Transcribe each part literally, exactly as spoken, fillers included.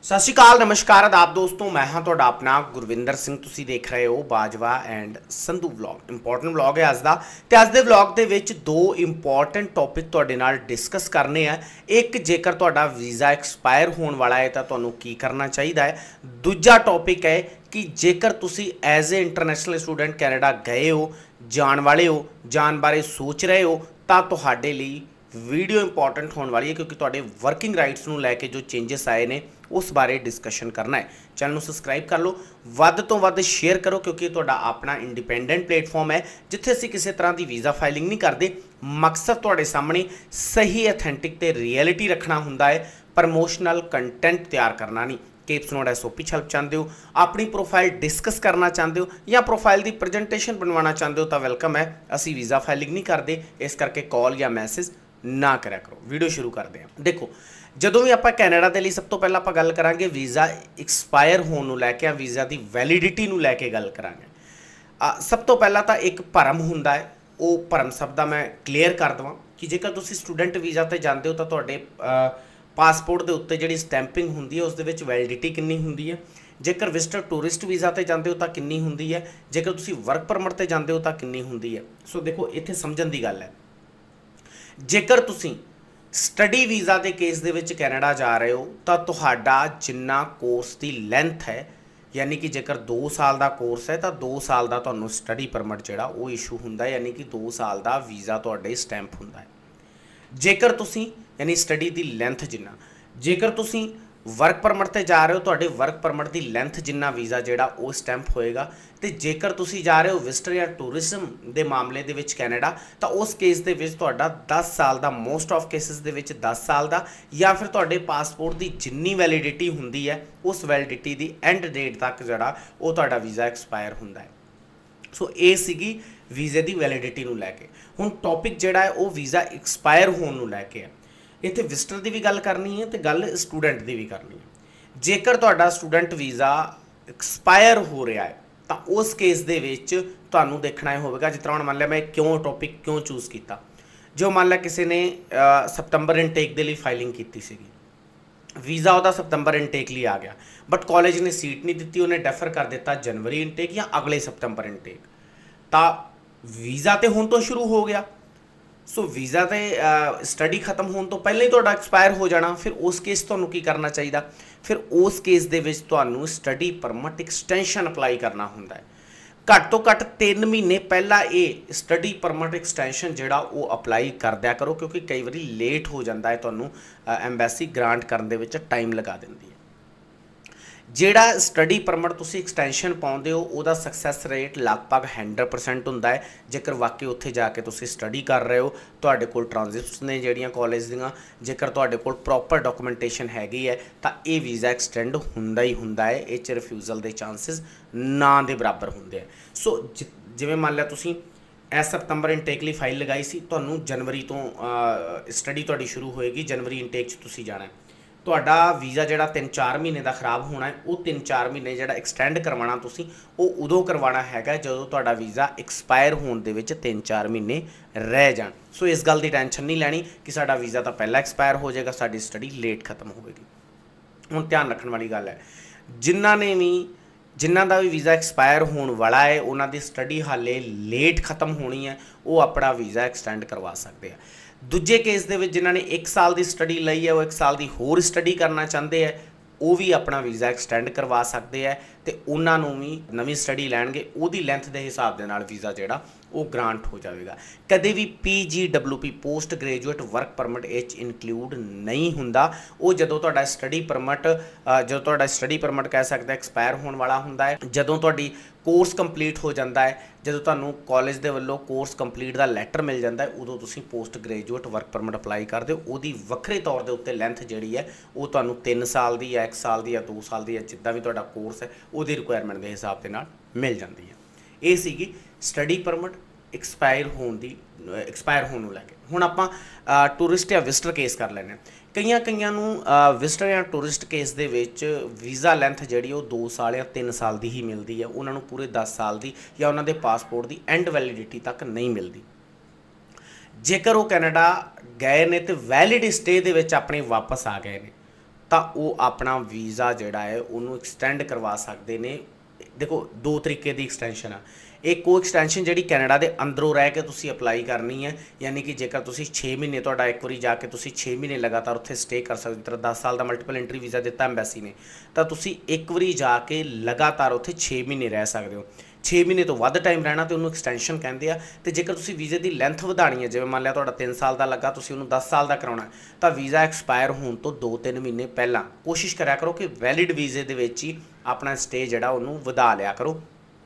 सत श्री अकाल, नमस्कार, आदाब दोस्तों। मैं हाँ तुहाडा अपना गुरविंदर सिंह। तुसीं देख रहे हो Bajwa and Sandhu vlog. Important vlog है अज दा ते अज दे व्लॉग दे विच दो इंपॉर्टेंट टॉपिक तुहाडे नाल डिस्कस करने हैं। एक, जेकर तुहाडा वीज़ा एक्सपायर होने वाला है तो तुहानूं की करना चाहिए है। दूजा टॉपिक है कि जेकर तुसीं as a international student Canada गए हो, जाण वाले हो, जाण बारे सोच रहे हो तो तुहाडे लई वीडियो इंपॉर्टेंट होने वाली है, क्योंकि तुहाडे वर्किंग राइट्स नूं लैके जो चेंजिस आए ने उस बारे डिस्कशन करना है। चैनल सबसक्राइब कर लो, वध तो वध शेयर करो, क्योंकि तुहाडा अपना इंडिपेंडेंट प्लेटफॉर्म है जिथे असीं किसी तरह की वीज़ा फाइलिंग नहीं करते। मकसद तुहाडे सामने सही ऑथेंटिक ते रियलिटी रखना हुंदा है, प्रमोशनल कंटेंट तैयार करना नहीं। CAIPS note S O P help चाहते हो, अपनी प्रोफाइल डिस्कस करना चाहते हो या प्रोफाइल की प्रजेंटेशन बनवाना चाहते हो तो वेलकम है। असी वीज़ा फाइलिंग नहीं करते, इस करके कॉल या मैसेज ना करा करो। वीडियो शुरू करते हैं। देखो, ਜਦੋਂ भी आप कैनेडा के लिए सब तो पहले आप गल करांगे वीज़ा एक्सपायर होने नूं लैके, वीज़ा की वैलिडिटी नूं लैके गल करांगे। सब तो पहला तो एक भरम हुंदा है, वो भरम शब्द दा मैं क्लीयर कर देवां कि जेकर तुसीं स्टूडेंट वीज़ा ते जांदे हो तो तुहाडे पासपोर्ट के उत्ते जिहड़ी स्टैंपिंग हुंदी है उस दे विच वैलिडिटी कितनी हुंदी है। जेकर विजिटर टूरिस्ट वीज़ा ते जांदे हो तो कितनी हुंदी है। जेकर तुसीं वर्क परमिट ते जांदे हो तो कितनी हुंदी है। सो देखो, इत्थे समझण दी गल है। जेकर तुसीं स्टडी वीज़ा के केस दे विच कैनेडा जा रहे हो तो तुहाडा जिन्ना कोर्स की लेंथ है, यानी कि जेकर दो साल का कोर्स है तो दो साल का तुहानूं स्टडी परमिट जिहड़ा वो इशू हुंदा है, यानी कि दो साल का वीज़ा तुहाडे स्टैंप हुंदा है। जेकर तुसीं यानी स्टडी की लेंथ जिन्ना, जेकर तुसीं वर्क परमिट ते जा रहे हो तुहाडे वर्क परमिट की लेंथ जिन्ना वीज़ा जिहड़ा वो स्टैंप होएगा। तो जेकर तुसीं जा रहे हो विजिटर या टूरिज्म के मामले दे विच कैनेडा तो उस केस दे विच तुहाडा दस साल का, मोस्ट ऑफ केसिस दे विच दस साल का, या फिर तुहाडे पासपोर्ट की जिन्नी वैलिडिटी हुंदी है उस वैलिडिटी की एंड डेट तक जिहड़ा वो तुहाडा वीज़ा एक्सपायर हुंदा है। सो ये सीगी वीज़े की वैलिडिटी नूं लैके। हुण टॉपिक जिहड़ा है वो वीज़ा एक्सपायर होने नूं लैके है। इत्थे विजिटर की भी गल करनी है तो गल स्टूडेंट की भी करनी है। जेकर तुहाडा स्टूडेंट वीज़ा एक्सपायर हो रहा है तो उस केस दे विच तुहानूं देखना होगा, जिस तरह मान लिया मैं क्यों टॉपिक क्यों चूज़ किया। जो मान लिया किसी ने सितंबर इनटेक के लिए फाइलिंग की सीगी, वीज़ा वह सितंबर इनटेक लिए आ गया, बट कॉलेज ने सीट नहीं दी, उन्हें डैफर कर दिता जनवरी इनटेक या अगले सितंबर इनटेक, तो वीज़ा तो हुण तो शुरू हो गया। सो वीज़ा तो स्टडी खत्म होने तो पहले ही तुहाडा एक्सपायर हो जाना। फिर उस केस तुहानूं की करना चाहिए, फिर उस केस दे विच तुहानूं स्टडी परमिट एक्सटेंशन अप्लाई करना हुंदा है। घट तो घट तीन महीने पहला ये स्टडी परमिट एक्सटेंशन जिहड़ा वो अप्लाई कर दिया करो, क्योंकि कई बारी लेट हो जाता है, तुहानूं एम्बैसी ग्रांट करन दे विच टाइम लगा दिंदी है। जिहड़ा स्टडी परमिट तुसीं एक्सटेंशन पाउंदे हो उहदा सक्सैस रेट लगभग हंड्रड परसेंट हुंदा है। जेकर वाकई उत्थे जाके तुसीं स्टडी कर रहे हो, तुहाडे कोल ट्रांसक्रिप्ट्स ने जिहड़ियां कॉलेज दीयां, जेकर तुहाडे कोल प्रॉपर डॉक्यूमेंटेशन हैगी है तो ये वीज़ा एक्सटेंड हुंदा ही हुंदा है। इह च रिफ्यूजल के चांसिस ना दे बराबर हुंदे हैं। सो जिवें मान लिया तुसीं इस सितंबर इनटेक लिए फाइल लगाई सी, तुहानूं जनवरी तो स्टडी तुहाडी शुरू होएगी, जनवरी इनटेक च तुसीं जाना है। तुहाडा वीज़ा जिहड़ा तीन चार महीने का खराब होना है, वो तीन चार महीने जिहड़ा एक्सटेंड करवाना तुसीं वो उदों करवाना हैगा जदों तुहाडा वीज़ा एक्सपायर होने दे विच तीन चार महीने रह जाण। सो इस गल की टेंशन नहीं लैनी कि साडा वीज़ा तो पहला एक्सपायर हो जाएगा, साडी स्टडी लेट खत्म होएगी। हुण ध्यान रखने वाली गल है, जिन्हां ने भी जिन्हां दा भी वीज़ा एक्सपायर होने वाला है उन्हां दी स्टडी हाले लेट खत्म होनी है, वो अपना वीज़ा एक्सटेंड करवा सकते हैं। दूजे केस दे विच जिन्हां ने एक साल की स्टडी लई है, वो एक साल की होर स्टडी करना चाहते हैं, वो भी अपना वीज़ा एक्सटेंड करवा सकते हैं। तो उन्होंने भी नवी स्टडी लैणगे, उहदी लेंथ के हिसाब के नाल वीज़ा जिहड़ा वो ग्रांट हो जाएगा। कदे भी P G W P post graduate work permit इच इनकलूड नहीं हुंदा। वो जदों तुहाडा स्टडी परमिट जो तुहाडा स्टडी परमिट कह सकते एक्सपायर होने वाला हुंदा है, जदों तुहाडी कोर्स कंप्लीट हो जाता है, जदों तुहानूं कॉलेज दे वल्लों कोर्स कंप्लीट का लैटर मिल जाता है, उदों तुसीं post graduate work permit apply करदे हो। उहदी वक्रे तौर के उत्ते लेंथ जिहड़ी है वो तुहानूं तीन साल की या एक साल की या दो साल की या जिद्दां भी तुहाडा कोर्स है उहदी रिक्वायरमेंट के हिसाब के नाल मिल जाती है। ये सीगी स्टडी परमिट एक्सपायर होने की एक्सपायर होने लैके। हुण आपां टूरिस्ट या विजिटर केस कर लैने। कईयां कईयां नूं विजिटर या टूरिस्ट केस दे विच वीज़ा लेंथ जिहड़ी वो दो साल या तीन साल की ही मिलती है, उन्होंने पूरे दस साल की या उन्होंने पासपोर्ट की एंड वैलिडिटी तक नहीं मिलती। जेकर वो कैनेडा गए ने तो वैलिड स्टे दे विच अपने वापस आ गए ने ਤਾਂ ਉਹ ਆਪਣਾ ਵੀਜ਼ਾ ਜਿਹੜਾ ਹੈ ਉਹਨੂੰ ਐਕਸਟੈਂਡ ਕਰਵਾ ਸਕਦੇ ਨੇ। ਦੇਖੋ ਦੋ ਤਰੀਕੇ ਦੀ ਐਕਸਟੈਂਸ਼ਨ ਆ, एक वो एक्सटेंशन जी कैनेडा के अंदरों रह के तुसी अपलाई करनी है, यानी कि जेकर तुसी छे महीने तुहाडा एक बारी जाके तुसी छे महीने लगातार उत्थे स्टे कर सकते, तरह दस साल का मल्टीपल एंट्री वीज़ा दिता एम्बैसी ने, तो तुसी एक बारी जाके लगातार उत्थे छे महीने रह सकते हो। छे महीने तो वध टाइम रहना तो उन्होंने एक्सटेंशन कहते हैं। तो जेकर तुसी वीज़े की लेंथ वधानी है, जिवें मान लिया तुहाडा तीन साल का लगा, तुसी उन्होंने दस साल का कराउणा, तो वीज़ा एक्सपायर होने तो दो तीन महीने पहला कोशिश करा करो कि वैलिड वीज़े दे विच ही अपना स्टे जिहड़ा उहनूं वधा लिया करो।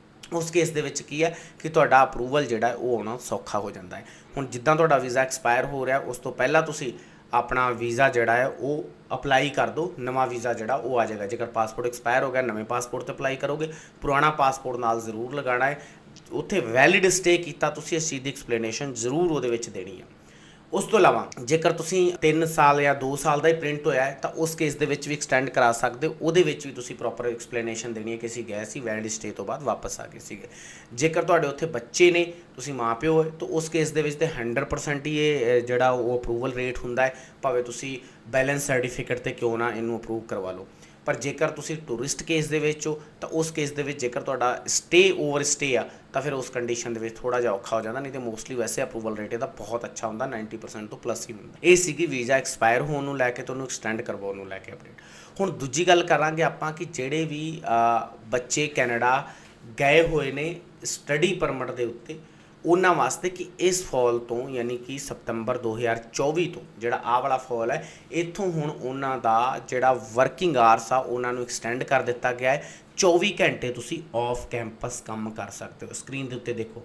उस केस दे विच की है कि तुहाडा अप्रूवल जिहड़ा वो आउणा सौखा हो जाता है। हुण जिद्दां तुहाडा वीज़ा एक्सपायर हो रहा उस तो पहला तुसी अपना वीज़ा जिहड़ा है वो अपलाई कर दो, नवा वीज़ा जिहड़ा वो आ जाएगा। जेकर पासपोर्ट एक्सपायर हो गया नवे पासपोर्ट ते अपलाई करोगे, पुराना पासपोर्ट नाल जरूर लगाना है, उत्थे वैलिड स्टे कीता तुसी इस चीज़ की एक्सप्लेनेशन जरूर उहदे विच देनी है। उस तो इलावा जेकर तुसी तीन साल या दो साल का ही प्रिंट होया है तो उस केस दे विच भी एक्सटेंड करा सकते हो, उहदे विच भी तुसी प्रॉपर एक्सप्लेनेशन देनी है कि असीं गए सी वैलिड स्टे तो बाद वापस आ गए सीगे। जेकर तुहाडे उत्थे बच्चे ने, तुसी माँ प्यो हो, तो उस केस दे विच ते हंड्रड परसेंट ही ये जिहड़ा वो अप्रूवल रेट हुंदा है, भावें तुसी बैलेंस सर्टिफिकेट ते क्यों ना इनू अप्रूव करवा लो। पर जेकर तुसी टूरिस्ट केस दे विच हो तो उस केस दे विच जेकर तुहाडा स्टे ओवर स्टे आ तो फिर उस कंडीशन दे विच थोड़ा जिहा औखा हो जाता, नहीं तो मोस्टली वैसे अप्रूवल रेट इहदा बहुत अच्छा हुंदा, नाइनटी परसेंट तो प्लस ही हुंदा। ये सीगी वीज़ा एक्सपायर होने नूं लैके तो उहनूं एक्सटेंड करवाउण नूं लैके अपडेट। हुण दूजी गल करांगे आपां कि जिहड़े भी बच्चे कैनेडा गए हुए ने स्टडी परमिट दे उत्ते, उन्हां वास्ते कि इस फॉल तो यानी कि सितंबर दो हज़ार चौबी तो जिहड़ा आ वाला फॉल है, इत्थों हुण उन्हां दा जिहड़ा वर्किंग आवर्स आ उन्हां नूं एक्सटेंड कर दिता गया है। चौबी घंटे तुसी ऑफ कैंपस काम कर सकते हो। स्क्रीन दे उत्ते देखो,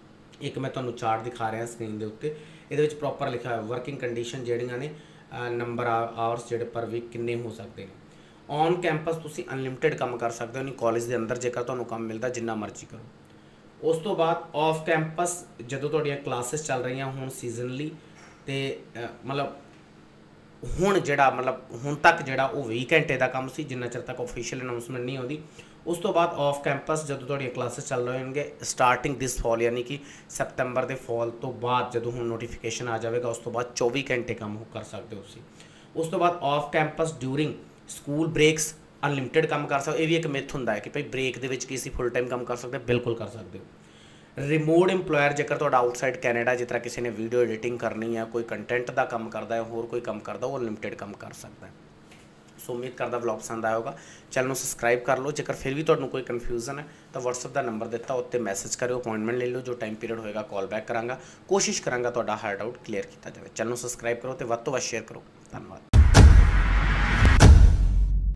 एक मैं तुहानूं चार्ट दिखा रहा स्क्रीन दे उत्ते, इहदे विच प्रॉपर लिखा है वर्किंग कंडीशन जिहड़ियां ने, नंबर आवर्स जिहड़े पर वीक किन्ने हो सकते हैं। ऑन कैंपस तुसी अनलिमिटेड काम कर सकते हो, नहीं कॉलेज के अंदर जेकर तुहानूं काम मिलदा जिन्ना मर्जी करो। उस तो बाद ऑफ कैंपस जदों तुहाडियां क्लासेस चल रही हुण सीजनली, तो मतलब हुण जिहड़ा मतलब हुण तक जिहड़ा वो बीस घंटे का काम सी, जिन्ना चिर तक ऑफिशियल अनाउंसमेंट नहीं होती। उस तो बाद ऑफ कैंपस जदों तुहाडियां क्लासेस चल रहे होणगे स्टार्टिंग दिस फॉल, यानी कि सितंबर के फॉल तो बाद जदों हुण नोटिफिकेशन आ जाएगा उस तो बाद चौबीस घंटे काम कर सकते हो तुसीं। उस तो बाद off campus during school breaks unlimited काम कर सकते। ये भी एक मिथ होंदा है कि भाई ब्रेक दे विच की असीं फुल टाइम काम कर सकते, बिल्कुल कर सकते हो। रिमोट इंप्लॉयर जेकर तुहाडा आउटसाइड कैनेडा जिस तरह किसी ने वीडियो एडिटिंग करनी है, कोई कंटेंट का काम करता है, होर कोई काम करता, वो अनलिमिटेड काम कर सकता है। सो उम्मीद करदा व्लॉग पसंद आया होगा, चैनल सबसक्राइब कर लो। जेकर फिर भी तुहानूं कोई कन्फ्यूजन है तो व्हाट्सएप का नंबर दिता उत्ते मैसेज करो, अपॉइंटमेंट ले लो, जो टाइम पीरियड होएगा कॉल बैक करांगा, कोशिश करांगा तुहाडा हर डाउट क्लीयर किया जाए। चैनल सबसक्राइब करो तो वध तो वध शेयर करो। धन्यवाद।